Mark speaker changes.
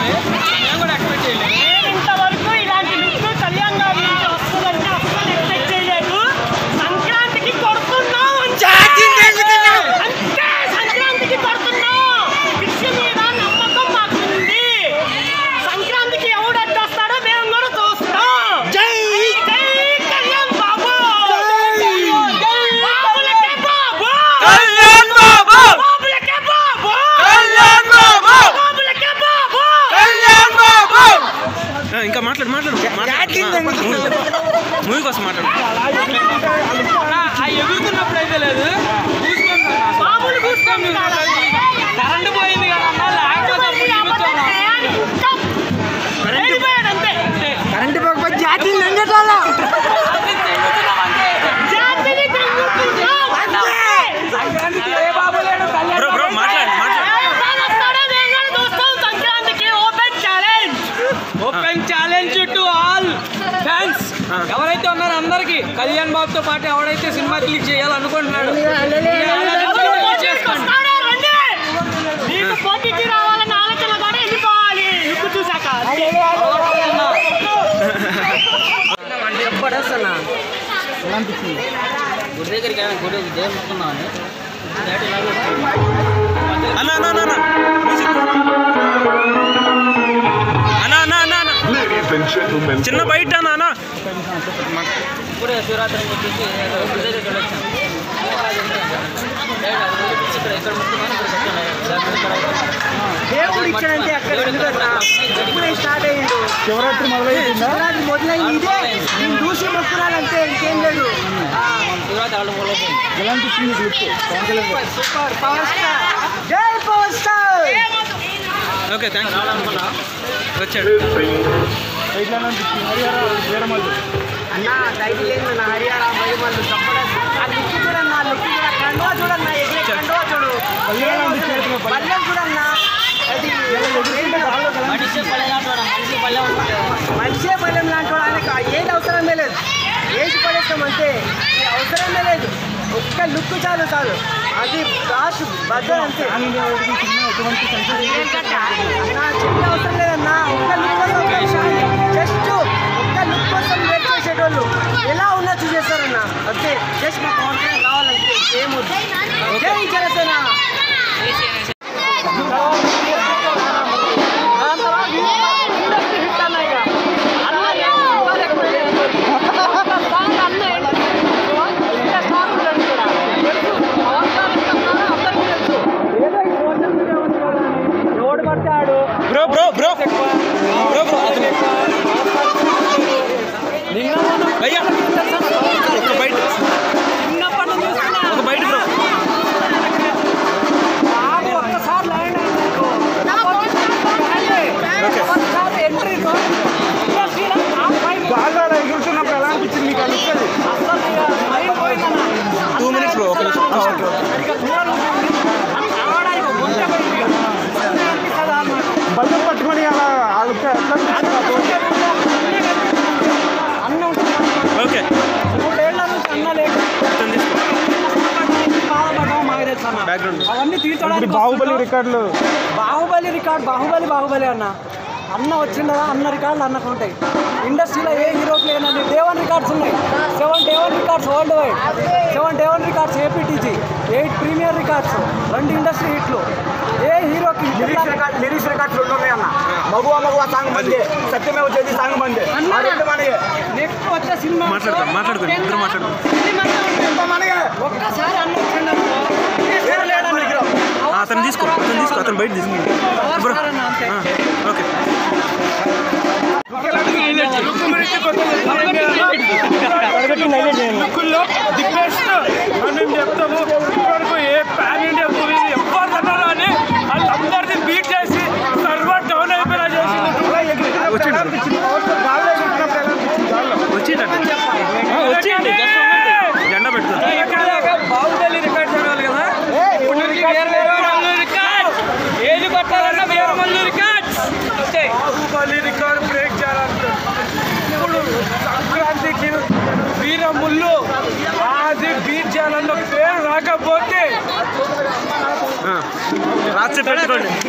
Speaker 1: మేము కూడా ఎక్స్పెక్ట్ చేయలేదు.
Speaker 2: ఇంతవరకు ఇలాంటి లుక్ కళ్యాణ్ గారి నుంచి వస్తుందంటే అసలు ఎక్స్పెక్ట్ చేయలేదు. సంక్రాంతికి కొడుతున్నాం అంతే, సంక్రాంతికి కొడుతున్నాం. విషయం మీద నమ్మకం మాకుంది. సంక్రాంతికి ఎవడు అడ్డొస్తాడో మేము కూడా చూస్తాం. జై జై కళ్యాణ్ బాబు, బాబులకే బాబు, కళ్యాణ్ బాబు, బాబులకే బాబు, కళ్యాణ్ బాబు, బాబులకే బాబు, కళ్యాణ్ బాబు.
Speaker 3: ఇంకా మాట్లాడు మూవీ కోసం మాట్లాడు.
Speaker 1: ఎగురుతున్నప్పుడు అయితే లేదు,
Speaker 2: మామూలు కూర్చొని
Speaker 1: కరెంట్ పోయింది కదన్నా, లేకపోతే
Speaker 2: కరెంట్ పోకపోతే జాతీయ లంగేటాల
Speaker 1: open challenge to all fans. ఎవరైతే ఉన్నారో అందరికి కళ్యాణ్ బాబుతో పాటు ఎవరైతే సినిమా రిలీజ్ చేయాలనుకుంటున్నాడు
Speaker 2: పోటీకి రావాలన్న ఆలోచన కూడా వెళ్ళిపోవాలి. ఇప్పుడు చూసాక
Speaker 1: పడేస్తున్నా గుడి దగ్గరికి గుడి దేవుడు మొక్కున్నాను.
Speaker 3: చిన్న బయట నానా
Speaker 1: ఇప్పుడే శివరాత్రి అని చెప్పేసి గుడి దగ్గరికి వెళ్ళొచ్చాను. ఇక్కడ మొక్కున్నాను.
Speaker 2: దేవుడు ఇచ్చాడంటే అక్కడ ఇప్పుడే స్టార్ట్ అయ్యిండు. శివరాత్రి మొదలైంది. ఇదే నేను చూసి మొక్కురాలంటే ఇంకేం లేదు. సూపర్ పవర్ స్టార్, జై పవర్ స్టార్.
Speaker 3: Okay thanks. వచ్చాడు
Speaker 2: అన్న టైటిల్ ఏంది నా హరియారా మహిమలు తప్పడం. ఆ లుక్ చూడన్నా, లుక్ కండువా చూడన్నా, ఎగిరే కండువా చూడు, పల్లెం చూడన్నా. అది మనిషే పల్లెం లాంటి ఆయనకు ఏది అవసరమే లేదు. ఏది పడేస్తాం అంటే అవసరమే లేదు. ఒక్క లుక్ చాలు చాలు, అది రాసు బద్దలు అంతే. చెప్పే అవసరం లేదన్నా. ఒక్క లుక్ కోసం జస్ట్ ఒక్క లుక్ కోసం వెయిట్ చేసేటోళ్ళు ఎలా ఉన్నా చూసేస్తారన్నా. అంతే, జస్ట్ మా కాన్ఫిడెన్స్ కావాలంటే ఏముంది. జై Janasena.
Speaker 3: Bro bro bro bro bro భయ్యా ఒక బయట బ్రో.
Speaker 2: ఒక్కసారి లైన్ ఎంట్రీ బాగా ఎగురుతున్నప్పుడు ఎలా అనిపించింది మీకు? అనిపిస్తుంది
Speaker 3: 2 minutes బ్రో. ఒక
Speaker 2: బల్లం పట్టుకొని అలా
Speaker 3: ఓకే
Speaker 2: 3 ఏళ్ళ నుంచి అన్న లేదు. అవన్నీ తీర్చడానికి బాహుబలి రికార్డులు, బాహుబలి అన్న. అన్న వచ్చిండదా, అన్న రికార్డులు అన్నకు ఉంటాయి. ఇండస్ట్రీలో ఏ హీరోకి లేనండి డేవన్ రికార్డ్స్ ఉన్నాయి. 7 day one records world wide, 7 day one records APTG, 8 premier records, 2 industry హిట్లు. ఏ హీరోకి లిరిక్స్ రికార్డ్స్ ఉన్నాయి అన్న. మగువా సాంగ్ మంది, సత్యమేవ జయతే సాంగ్ మంది. నెక్స్ట్ వచ్చే సినిమా
Speaker 3: మాట్లాడుకోండి ఇద్దరు మాట్లాడుకోండి.
Speaker 2: ఒక్కసారి అన్న వచ్చిండు
Speaker 3: అతను తీసుకో అతను బయట తీసుకో. ఓకే
Speaker 4: ది బెస్ట్ మనం చెప్తాము. ఇప్పటివరకు ఏ పాన్ ఇండియా మూవీ ఎవరు అన్నారో అని వాళ్ళందరినీ బీట్ చేసి సర్వర్ డౌన్ అయిపోయినా చేసింది.
Speaker 3: వచ్చింది జెండా పెడుతుంది.
Speaker 1: బాహుబలి రికార్డ్ చూడాలి కదా. ఏది కొట్టాలన్నా Veeramallu record.
Speaker 4: Baahubali record break చేయాలంటారు. ఇప్పుడు సంక్రాంతికి వీరముల్లు అది బీట్ చేయాలన్న పేరు రాకపోతే
Speaker 3: రాసి పెట్టుకోండి.